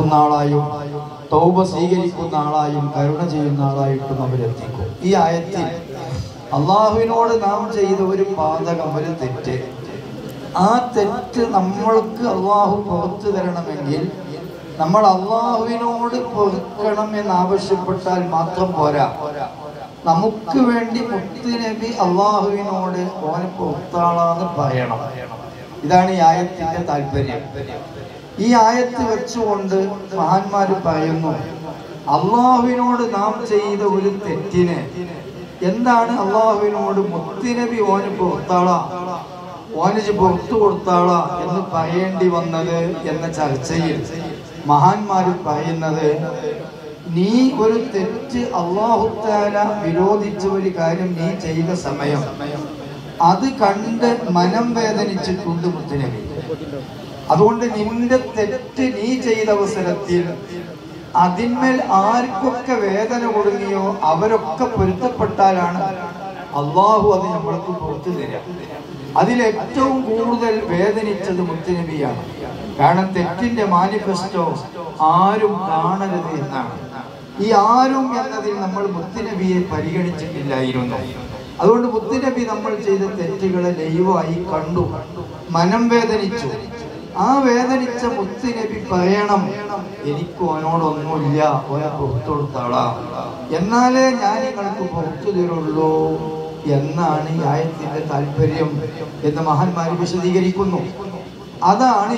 മാപ്പുറക്കുന്ന ആളായും തൗബ സ്വീകരിക്കുന്ന ആളായും കരുണ ചെയ്യുന്ന ആളായിട്ടും അവരെത്തിക്കും. ഈ ആയത്തിൽ അള്ളാഹുവിനോട് നാം ചെയ്ത ഒരു പാതകം, ഒരു തെറ്റ്, ആ തെറ്റ് നമ്മൾക്ക് അള്ളാഹു പുറത്തു തരണമെങ്കിൽ നമ്മൾ അള്ളാഹുവിനോട് പൊറുക്കണം എന്നാവശ്യപ്പെട്ടാൽ മാത്രം പോരാ. നമുക്ക് വേണ്ടി മുത്ത് നബി അള്ളാഹുവിനോട് ഓനെ പുറത്താളാന്ന് പറയണം. ഇതാണ് ഈ ആയത്തിന്റെ താല്പര്യം. ഈ ആയത്ത് വെച്ചുകൊണ്ട് മഹാന്മാര് പറയുന്നു, അള്ളാഹുവിനോട് നാം ചെയ്ത ഒരു തെറ്റിന് എന്താണ് അള്ളാഹുവിനോട് മുത്തുനബി ഓന് പുറത്താളാ, ഓന് പുറത്തു കൊടുത്താളാ എന്ന് പറയേണ്ടി വന്നത് എന്ന ചർച്ചയിൽ മഹാന്മാര് പറയുന്നത്, നീ ഒരു തെറ്റ് അല്ലാഹു തആല വിരോധിച്ച ഒരു കാര്യം നീ ചെയ്ത സമയം അത് കണ്ട് മനം വേദനിച്ചിട്ടുണ്ട് മുത്തുനബി. അതുകൊണ്ട് നിന്റെ തെറ്റ് നീ ചെയ്ത അവസരത്തിൽ അതിന്മേൽ ആർക്കൊക്കെ വേദന കൊടുങ്ങിയോ അവരൊക്കെ പൊരുത്തപ്പെട്ടാലാണ് അള്ളാഹു അത് നമ്മൾക്ക് പുറത്തു തരാം. അതിലേറ്റവും കൂടുതൽ വേദനിച്ചത് മുത്തുനബിയാണ്. കാരണം തെറ്റിന്റെ മാനിഫെസ്റ്റോ ആരും കാണരുത് എന്നാണ്. ഈ ആരും എന്നതിൽ നമ്മൾ മുത്തുനബിയെ പരിഗണിച്ചിട്ടില്ലായിരുന്നു. അതുകൊണ്ട് മുത്തുനബി നമ്മൾ ചെയ്ത തെറ്റുകളെ ലൈവായി കണ്ടു, മനം വേദനിച്ചു. ആ വേദനിച്ച മുത്തുനബി പറയണം, എനിക്ക് ഓനോടൊന്നുമില്ല, ഓനെ പുറത്തു കൊടുത്താളാ, എന്നാലേ ഞാൻ നിങ്ങൾക്ക് പുറത്തു തരുള്ളൂ എന്നാണ് ഈ ആയത്തിന്റെ താല്പര്യം എന്ന് മഹാന്മാര് വിശദീകരിക്കുന്നു. അതാണ്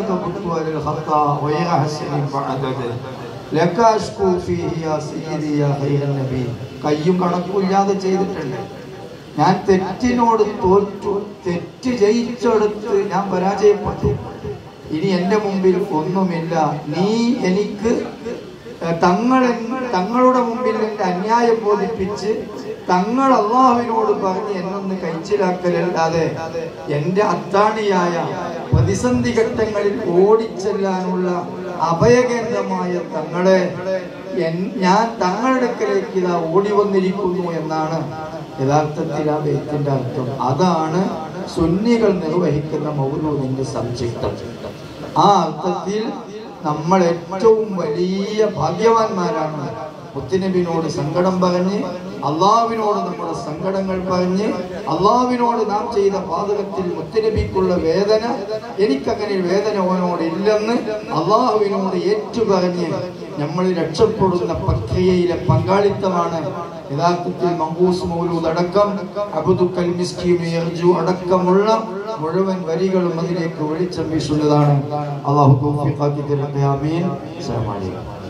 കയ്യും കണക്കുമില്ലാതെ ചെയ്തിട്ടുണ്ട്. ഞാൻ തെറ്റിനോട് തോറ്റു, തെറ്റ് ജയിച്ചെടുത്ത് ഞാൻ പരാജയപ്പെട്ടു. ഇനി എന്റെ മുമ്പിൽ ഒന്നുമില്ല. നീ എനിക്ക് തങ്ങളുടെ മുമ്പിൽ എന്റെ അന്യായം ബോധിപ്പിച്ച് തങ്ങൾ അള്ളാഹുവിനോട് പറഞ്ഞ് എന്നൊന്ന് കഴിച്ചിലാക്കലല്ലാതെ എന്റെ അത്താണിയായ പ്രതിസന്ധി ഘട്ടങ്ങളിൽ ഓടിച്ചെല്ലാനുള്ള അഭയകേന്ദ്രമായ തങ്ങളെ ഞാൻ തങ്ങളുടെ അടുക്കലേക്ക് ഇതാ ഓടി വന്നിരിക്കുന്നു എന്നാണ് യഥാർത്ഥത്തിൽ ആ ബൈത്തിന്റെ അർത്ഥം. അതാണ് സുന്നികൾ നിർവഹിക്കുന്ന മൗലൂദിന്റെ സംക്ഷിപ്തം. ആ അർത്ഥത്തിൽ നമ്മൾ ഏറ്റവും വലിയ ഭാഗ്യവാന്മാരാണ്. മുത്തുനബിനോട് സങ്കടം പറഞ്ഞ്, അള്ളാഹുവിനോട് നമ്മുടെ സങ്കടങ്ങൾ പറഞ്ഞ്, അള്ളാഹുവിനോട് നാം ചെയ്ത പാതകത്തിൽ മുത്തുനബിക്കുള്ള വേദന, എനിക്കങ്ങനെ വേദന ഓനോട് ഇല്ലെന്ന് അള്ളാഹുവിനോട് ഏറ്റുപറഞ്ഞ് നമ്മൾ രക്ഷപ്പെടുന്ന പ്രക്രിയയിലെ പങ്കാളിത്തമാണ് യഥാർത്ഥത്തിൽ മങ്കൂസ് മൗലൂദ് അടക്കം അബ്ദുൽ മിസ്കീൻ യർജു അടക്കമുള്ള മുഴുവൻ വരികളും അതിലേക്ക് വെളിച്ചം വീശുന്നതാണ്. അല്ലാഹു തൗഫീഖ് ആക്കി തരട്ടെ. ആമീൻ. അസ്സലാമു അലൈക്കും.